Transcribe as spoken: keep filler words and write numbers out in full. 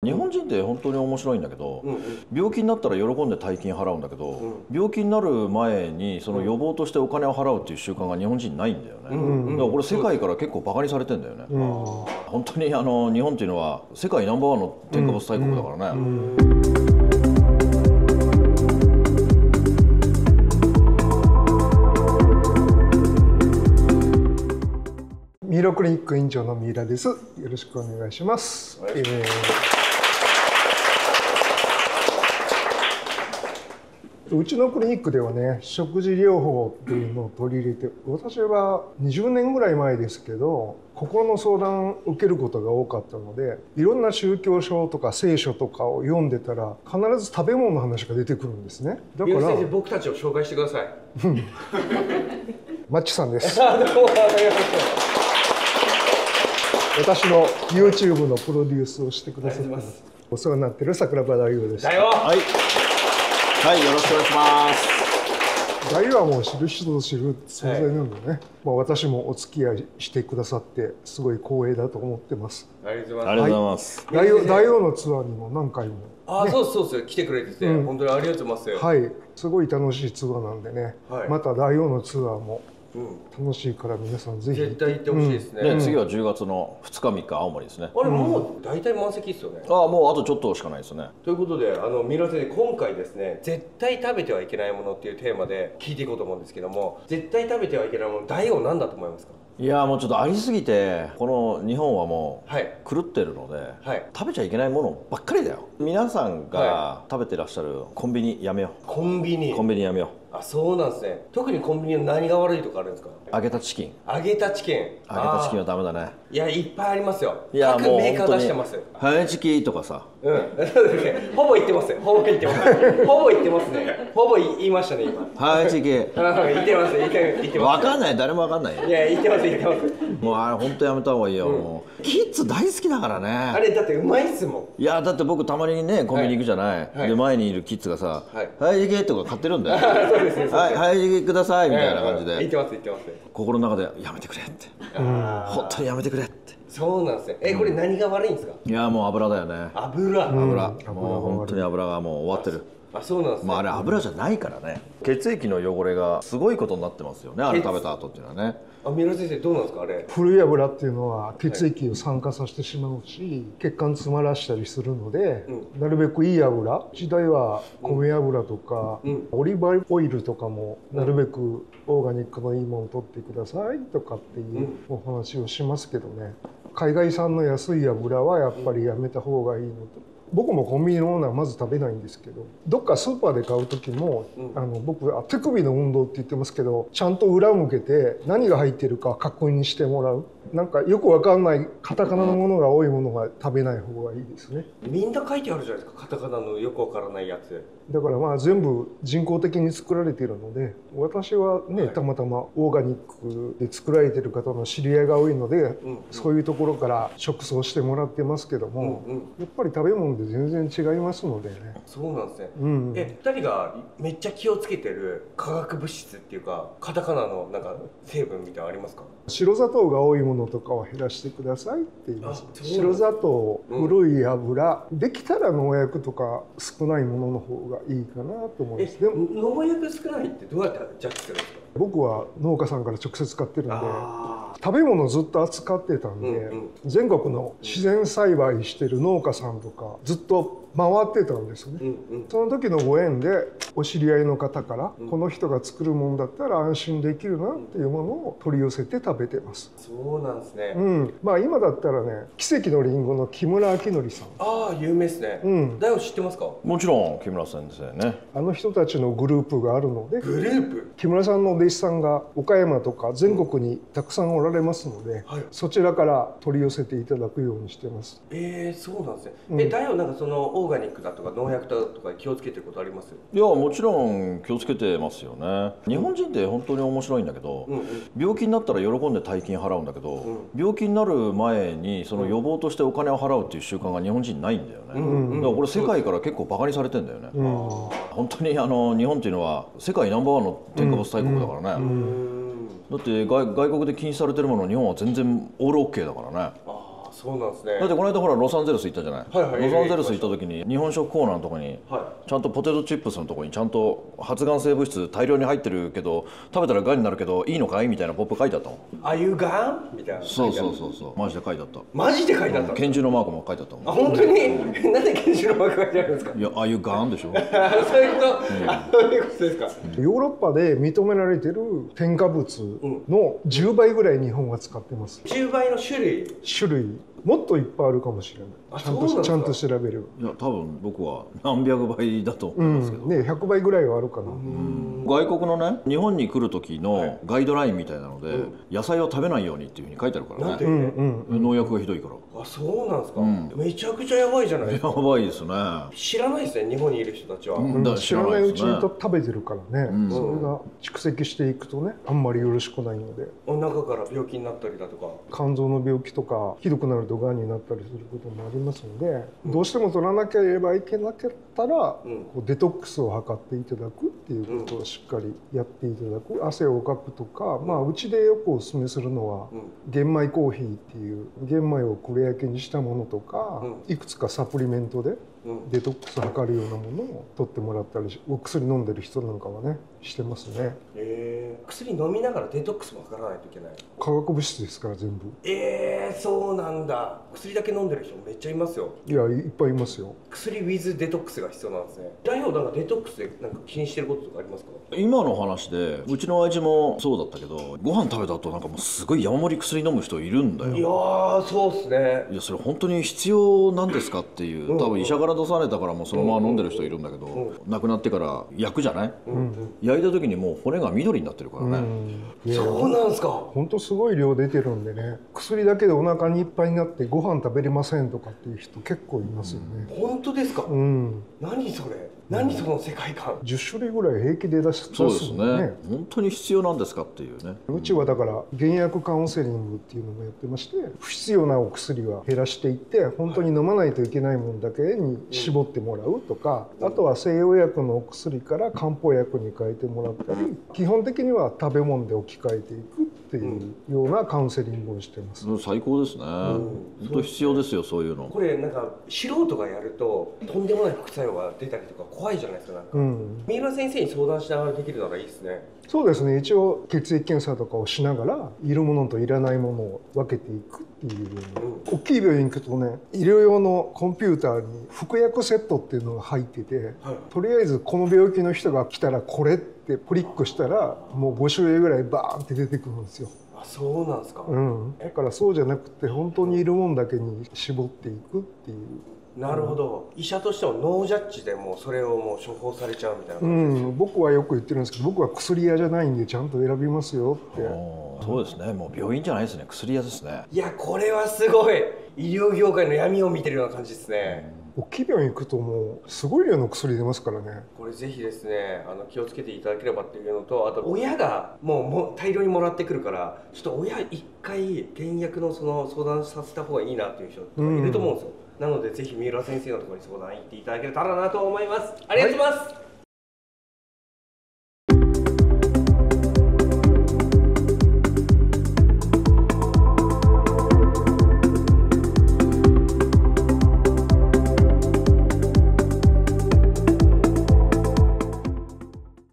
日本人って本当に面白いんだけど、うんうん、病気になったら喜んで大金払うんだけど、うん、病気になる前にその予防としてお金を払うっていう習慣が日本人ないんだよね、うんうん、だからこれ世界から結構バカにされてんだよね、うん、本当にあの日本っていうのは世界ナンバーワンの添加物大国だからね、うんうんうん。 ミイラクリニック院長の三浦です。よろしくお願いします。えー、うちのクリニックではね、食事療法っていうのを取り入れて、私はにじゅうねんぐらい前ですけど、心の相談を受けることが多かったので、いろんな宗教書とか聖書とかを読んでたら、必ず食べ物の話が出てくるんですね。 だから、先生、僕たちを紹介してください。 マッチさんです。私の YouTube のプロデュースをしてくださってます。お世話になっている桜庭大王です。 大王、はい、 はい、よろしくお願いします。 大王はもう知る人ぞ知る存在なんでね、はい、まあ私もお付き合いしてくださってすごい光栄だと思ってます。 ありがとうございます。 大王、大王のツアーにも何回も、ね、 ああ、そうですそうです、来てくれてて、うん、本当にありがとうございます。 はい、すごい楽しいツアーなんでね、はい、また大王のツアーも楽しいから皆さんぜひ絶対行ってほしいですね、うん、 ね、次はじゅうがつのふつかみっか青森ですね。 あれもう大体満席ですよね。 ああ、もうあとちょっとしかないですね。 ということで、あの三浦先生、今回ですね、絶対食べてはいけないものっていうテーマで聞いていこうと思うんですけども、絶対食べてはいけないもの、大王何だと思いますか？ いや、もうちょっとありすぎて、この日本はもう狂ってるので、はい、食べちゃいけないものばっかりだよ。皆さんが食べてらっしゃるコンビニやめよう。 コンビニコンビニやめよう。 あ、そうなんですね。特にコンビニの何が悪いとかあるんですか？ 揚げたチキン。 揚げたチキン。 揚げたチキンはダメだね。 いや、いっぱいありますよ。 いや、 各メーカー出してます。 早チキとかさ。 うん。ほぼ言ってます。ほぼ言ってます。ほぼ言ってますね。ほぼ言いましたね、今。 早チキ。言ってます。言ってます。 わかんない、誰もわかんないよ。 いや、言ってます、言ってます。 もうあれ本当やめた方がいいよ。もうキッズ大好きだからね。 あれだってうまいっすもん。いや、だって僕たまにね、コンビニ行くじゃない。で、前にいるキッズがさ、早チキとか買ってるんだよ。 そうですね。 はい、早チキくださいみたいな感じで。 言ってます、言ってます。心の中でやめてくれって。本当にやめてくれって。 そうなんですね。え、これ何が悪いんですか？ いや、もう油だよね。 油。 油。もう本当に油がもう終わってる。 あ、そうなんですね。 まああれ油じゃないからね。血液の汚れがすごいことになってますよね。あれ食べた後っていうのはね。 あ、三浦先生どうなんですかあれ？ 古い油っていうのは血液を酸化させてしまうし、血管詰まらしたりするので、うん、なるべくいい油、時代は米油とか、うん、オリーブオイルとかもなるべくオーガニックのいいものを取ってくださいとかっていうお話をしますけどね。海外産の安い油はやっぱりやめた方がいいのと。僕もコンビニのものはまず食べないんですけど、どっかスーパーで買う時も、うん、あの僕あ手首の運動って言ってますけど、ちゃんと裏向けて何が入ってるか確認してもらう。なんかよくわかんないカタカナのものが多いものは食べない方がいいですね。 みんな書いてあるじゃないですか、カタカナのよくわからないやつ。 だからまあ全部人工的に作られているので、私はね、はい、たまたまオーガニックで作られている方の知り合いが多いので、うんうん、そういうところから食装してもらってますけども、うんうん、やっぱり食べ物で全然違いますのでね。 そうなんですね。うん、え、ふたりがめっちゃ気をつけてる化学物質っていうか、カタカナのなんか成分みたいなのありますか？ 白砂糖が多いものとかは減らしてくださいって言います。白砂糖、古い油、うん、できたら農薬とか少ないものの方がいいかなと思います。 でも農薬少ないってどうやってジャッジするんですか？ 僕は農家さんから直接買ってるんで、食べ物をずっと扱ってたんで、うんうん、全国の自然栽培してる農家さんとかずっと回ってたんですね、うんうん、その時のご縁でお知り合いの方から、うん、この人が作るもんだったら安心できるなっていうものを取り寄せて食べてます。 そうなんですね。 うん、まあ今だったらね、奇跡のりんごの木村明則さん。 ああ、有名ですね。うん。大王知ってますか？ もちろん木村先生ね。 あの人たちのグループがあるので。 グループ？ 木村さんの弟子さんが岡山とか全国にたくさんおられますので、はい、そちらから取り寄せていただくようにしてます。 ええー、そうなんですね。うん、え、大王なんかそのオーガニックだとか農薬だとか気をつけてることあります？ いや、もちろん気をつけてますよね。日本人って本当に面白いんだけど、うんうん、病気になったら喜んで大金払うんだけど、うん、病気になる前にその予防としてお金を払うっていう習慣が日本人ないんだよね。うんうん、だからこれ世界から結構バカにされてんだよね。うん、本当にあの日本っていうのは世界ナンバーワンの添加物大国だからね。うんうん、だって 外, 外国で禁止されてるもの、日本は全然オールオッケーだからね。 ああ、 そうなんですね。 だってこの間ほらロサンゼルス行ったじゃない、 はいはい、 ロサンゼルス行った時に日本食コーナーのとこに、はい、ちゃんとポテトチップスのとこにちゃんと発がん性物質大量に入ってるけど食べたらがんになるけどいいのかいみたいなポップ書いてあったもん。 ああいうがんみたいな。 そうそうそうそうマジで書いてあった。 マジで書いてあった、うん、 拳銃のマークも書いてあったもん。 あ本当に、うん、なんで拳銃のマーク書いてあるんですか。 いやああいうがんでしょそういうこと、そういうことですか。 ヨーロッパで認められてる添加物のじゅうばいぐらい日本は使ってます。 じゅうばいの種類種類もっといっぱいあるかもしれない。ちゃんとちゃんと調べれば。 いや多分僕は何百倍だと思いますけど、 うんね、ひゃくばいぐらいはあるかな。 外国のね日本に来る時のガイドラインみたいなので、はい、野菜を食べないようにっていうふうに書いてあるからね。うんうんうん、農薬がひどいから。 あそうなんですか、うん、めちゃくちゃやばいじゃないですか。 やばいですね。 知らないですね日本にいる人たちは、 うん、だ知らないうちにと食べてるからね、うん、それが蓄積していくとねあんまりよろしくないのでお腹から病気になったりだとか肝臓の病気とかひどくなるとがんになったりすることもありますので、うん、どうしても取らなければいけなかったら、うん、こうデトックスを図っていただくっていうことをしっかりやっていただく。汗をかくとか、まあ、うちでよくおすすめするのは、うん、玄米コーヒーっていう玄米を黒焼きにしたものとか、うん、いくつかサプリメントでデトックスを図るようなものを取ってもらったりお薬飲んでる人なんかはねしてますね。 えー、薬飲みながらデトックスも図らないといけない。 化学物質ですから全部。 えー、そうなんだ。薬だけ飲んでる人めっちゃいますよ。 いやいっぱいいますよ。 薬 with デトックスが必要なんですね。大王なんかデトックスでなんか気にしてることとかありますか。 今の話でうちの親父もそうだったけどご飯食べた後なんかもうすごい山盛り薬飲む人いるんだよ。 いやーそうっすね。 いやそれ本当に必要なんですかっていう、多分医者から出されたからもうそのまま飲んでる人いるんだけど、うんうん、亡くなってから焼くじゃない、うんうん、焼いた時にもう骨が緑になってるからね、 うん、そうなんですか。 本当すごい量出てるんでね。薬だけでお腹にいっぱいになってご飯食べれませんとかっていう人結構いますよね、 うん、本当ですか、うん、何それ何その世界観。 じゅっしゅるいぐらい平気で出す。 そうですね。本当に必要なんですかっていうね。 うちはだから減薬カウンセリングっていうのもやってまして、不必要なお薬は減らしていって本当に飲まないといけないものだけに絞ってもらうとか、あとは西洋薬のお薬から漢方薬に変えてもらったり、基本的には食べ物で置き換えていくっていうようなカウンセリングをしてます。 最高ですね、うん、本当必要ですよそういうの。 これなんか素人がやるととんでもない副作用が出たりとか怖いじゃないですか。なんか、うん、三浦先生に相談しながらできるならいいですね。 そうですね。一応血液検査とかをしながらいるものといらないものを分けていくっていうように、うん、大きい病院行くとね医療用のコンピューターに服薬セットっていうのが入ってて、はい、とりあえずこの病気の人が来たらこれってクリックしたらもうご種類ぐらいバーンって出てくるんですよ。 あ、そうなんですか、 うん、だからそうじゃなくて本当にいるもんだけに絞っていくっていう。 なるほど、医者としてもノージャッジでもうそれをもう処方されちゃうみたいな感じです、うん、僕はよく言ってるんですけど僕は薬屋じゃないんでちゃんと選びますよって。 そうですね。もう病院じゃないですね。薬屋ですね。 いやこれはすごい医療業界の闇を見てるような感じですね、 うん、大きい病院行くともうすごい量の薬出ますからね。 これぜひですねあの気をつけていただければっていうのと、あと親がもうも大量にもらってくるからちょっと親一回減薬のその相談させた方がいいなっていう人とかいると思うんですよ、うん、なのでぜひ三浦先生のところに相談行っていただけたらなと思います。ありがとうございます、はい。